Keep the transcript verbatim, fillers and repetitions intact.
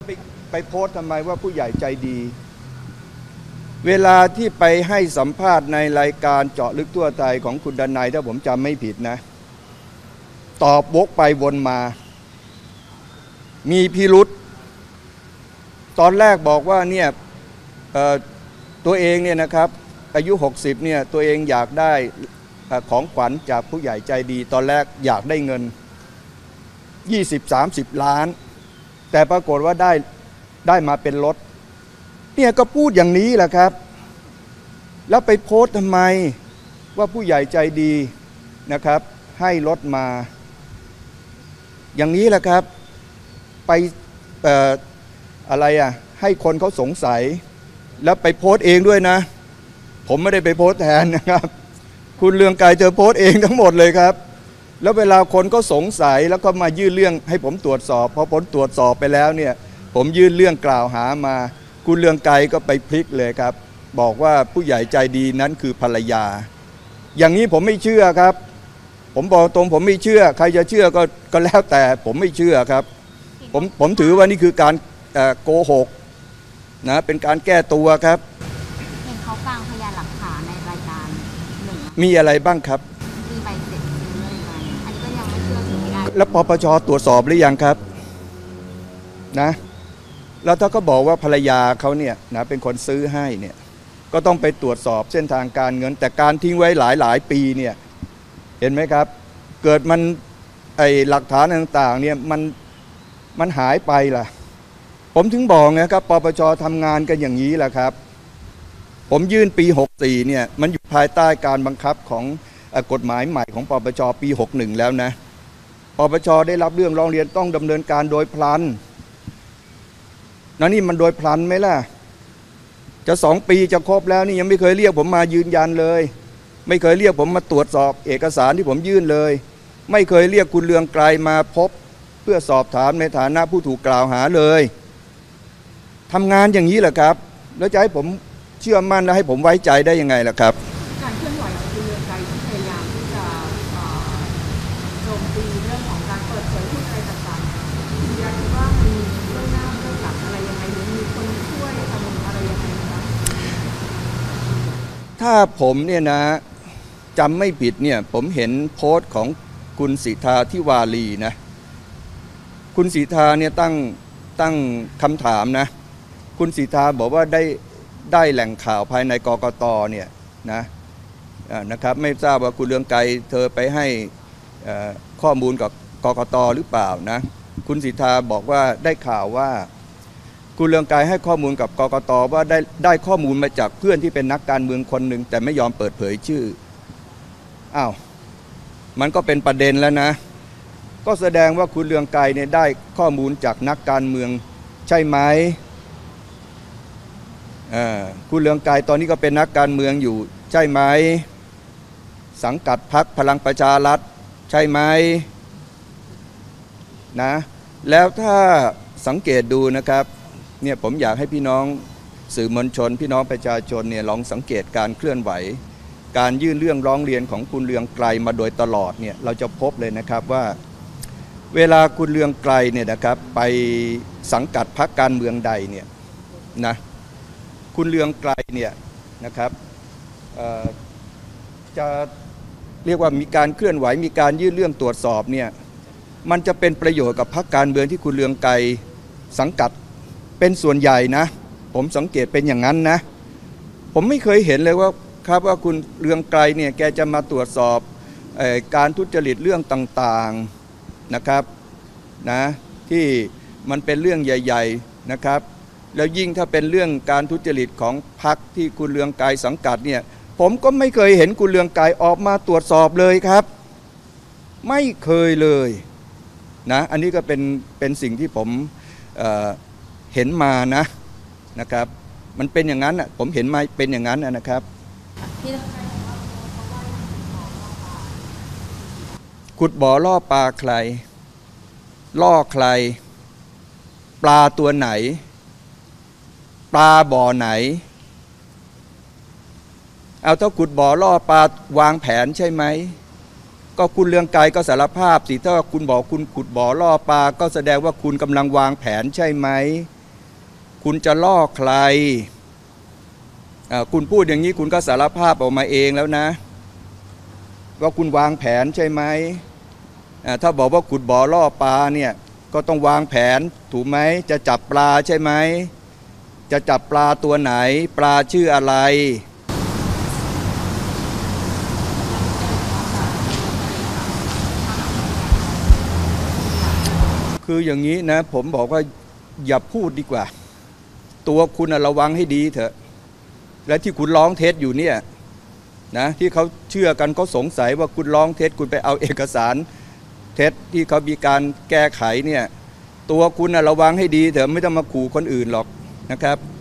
ไปไปโพสต์ทำไมว่าผู้ใหญ่ใจดีเวลาที่ไปให้สัมภาษณ์ในรายการเจาะลึกทั่วไทยของคุณดนัยถ้าผมจำไม่ผิดนะตอบวกไปวนมามีพิรุษตอนแรกบอกว่าเนี่ยตัวเองเนี่ยนะครับอายุหกสิบเนี่ยตัวเองอยากได้ของขวัญจากผู้ใหญ่ใจดีตอนแรกอยากได้เงิน ยี่สิบถึงสามสิบ ล้านแต่ปรากฏว่าได้ได้มาเป็นรถเนี่ยก็พูดอย่างนี้แหละครับแล้วไปโพสต์ทำไมว่าผู้ใหญ่ใจดีนะครับให้รถมาอย่างนี้แหละครับไปเอ่ออะไรอ่ะให้คนเขาสงสัยแล้วไปโพสต์เองด้วยนะผมไม่ได้ไปโพสต์แทนนะครับคุณเรืองไกรเจอโพสต์เองทั้งหมดเลยครับแล้วเวลาคนก็สงสัยแล้วก็มายื่นเรื่องให้ผมตรวจสอบพอผลตรวจสอบไปแล้วเนี่ยผมยื่นเรื่องกล่าวหามาคุณเรืองไกรก็ไปพลิกเลยครับบอกว่าผู้ใหญ่ใจดีนั้นคือภรรยาอย่างนี้ผมไม่เชื่อครับผมบอกตรงผมไม่เชื่อใครจะเชื่อก็ก็แล้วแต่ผมไม่เชื่อครับผมผมถือว่านี่คือการโกหกนะเป็นการแก้ตัวครับเห็นเขากลางพยานหลักฐานในรายการหนึ่งมีอะไรบ้างครับมีใบเสร็จซื้ออะไรมาอันนี้ก็ยังไม่เชื่อถือไม่ได้แล้วปปชตรวจสอบหรือยังครับนะแล้วถ้าก็บอกว่าภรรยาเขาเนี่ยนะเป็นคนซื้อให้เนี่ยก็ต้องไปตรวจสอบเส้นทางการเงินแต่การทิ้งไว้หลายหลายปีเนี่ยเห็นไหมครับเกิดมันไอหลักฐานต่างๆเนี่ยมันมันหายไปล่ะผมถึงบอกนะครับปปชทำงานกันอย่างนี้แหละครับผมยื่นปีหกสี่เนี่ยมันอยู่ภายใต้การบังคับของกฎหมายใหม่ของปปชปีหกหนึ่งแล้วนะปปชได้รับเรื่องร้องเรียนต้องดำเนินการโดยพลันนั่นนี่มันโดยพลันไหมล่ะจะสองปีจะครบแล้วนี่ยังไม่เคยเรียกผมมายืนยันเลยไม่เคยเรียกผมมาตรวจสอบเอกสารที่ผมยื่นเลยไม่เคยเรียกคุณเรืองไกรมาพบเพื่อสอบถามในฐานะผู้ถูกกล่าวหาเลยทำงานอย่างนี้แหละครับแล้วจะให้ผมเชื่อมั่นและให้ผมไว้ใจได้ยังไงล่ะครับการเคลื่อนไหวของคุณเรืองไกรที่พยายามที่จะโจมตีเรื่องของการเปิดเผยพูดอะไรต่างๆคุณยันว่ามีเรื่องหน้าเรื่องหลังอะไรยังไงหรือมีคนช่วยทำอะไรยังไงคะถ้าผมเนี่ยนะจำไม่ผิดเนี่ยผมเห็นโพสต์ของคุณสิทธาธิวารีนะคุณสิทธาเนี่ยตั้งตั้งคำถามนะคุณสิทธาบอกว่าได้ได้แหล่งข่าวภายในกกตเนี่ยนะนะครับไม่ทราบว่าคุณเรืองไกรเธอไปให้ข้อมูลกับกกตหรือเปล่านะคุณสิทธาบอกว่าได้ข่าวว่าคุณเรืองไกรให้ข้อมูลกับกกตว่าได้ได้ข้อมูลมาจากเพื่อนที่เป็นนักการเมืองคนหนึ่งแต่ไม่ยอมเปิดเผยชื่ออ้าวมันก็เป็นประเด็นแล้วนะก็แสดงว่าคุณเรืองไกรเนี่ยได้ข้อมูลจากนักการเมืองใช่ไหมคุณเรืองไกรตอนนี้ก็เป็นนักการเมืองอยู่ใช่ไหมสังกัดพรรคพลังประชารัฐใช่ไหมนะแล้วถ้าสังเกตดูนะครับเนี่ยผมอยากให้พี่น้องสื่อมวลชนพี่น้องประชาชนเนี่ยลองสังเกตการเคลื่อนไหวการยื่นเรื่องร้องเรียนของคุณเรืองไกรมาโดยตลอดเนี่ยเราจะพบเลยนะครับว่าเวลาคุณเรืองไกรเนี่ยนะครับไปสังกัดพรรคการเมืองใดเนี่ยนะคุณเรืองไกรเนี่ยนะครับจะเรียกว่ามีการเคลื่อนไหวมีการยื่นเรื่องตรวจสอบเนี่ยมันจะเป็นประโยชน์กับพรรคการเมืองที่คุณเรืองไกรสังกัดเป็นส่วนใหญ่นะผมสังเกตเป็นอย่างนั้นนะผมไม่เคยเห็นเลยว่าครับว่าคุณเรืองไกรเนี่ยแกจะมาตรวจสอบการทุจริตเรื่องต่างๆนะครับนะที่มันเป็นเรื่องใหญ่ๆนะครับแล้วยิ่งถ้าเป็นเรื่องการทุจริตของพรรคที่คุณเรืองไกรสังกัดเนี่ยผมก็ไม่เคยเห็นคุณเรืองไกรออกมาตรวจสอบเลยครับไม่เคยเลยนะอันนี้ก็เป็นเป็นสิ่งที่ผมเอ่อเห็นมานะนะครับมันเป็นอย่างนั้นอ่ะผมเห็นมาเป็นอย่างนั้นนะครับขุดบ่อล่อปลาใครล่อใครปลาตัวไหนปลาบ่อไหนเอาถ้าขุดบ่อล่อปลาวางแผนใช่ไหมก็คุณเรืองไกรก็สารภาพสิถ้าคุณบอกคุณขุดบ่อล่อปลาก็แสดงว่าคุณกำลังวางแผนใช่ไหมคุณจะล่อใครคุณพูดอย่างนี้คุณก็สารภาพออกมาเองแล้วนะว่าคุณวางแผนใช่ไหมถ้าบอกว่าขุดบ่อล่อปลาเนี่ยก็ต้องวางแผนถูกไหมจะจับปลาใช่ไหมจะจับปลาตัวไหนปลาชื่ออะไรคืออย่างนี้นะผมบอกว่าอย่าพูดดีกว่าตัวคุณระวังให้ดีเถอะและที่คุณร้องเท็จอยู่เนี่ยนะที่เขาเชื่อกันเขาสงสัยว่าคุณร้องเท็จคุณไปเอาเอกสารเท็จที่เขามีการแก้ไขเนี่ยตัวคุณระวังให้ดีเถอะไม่ต้องมาขู่คนอื่นหรอกนะครับ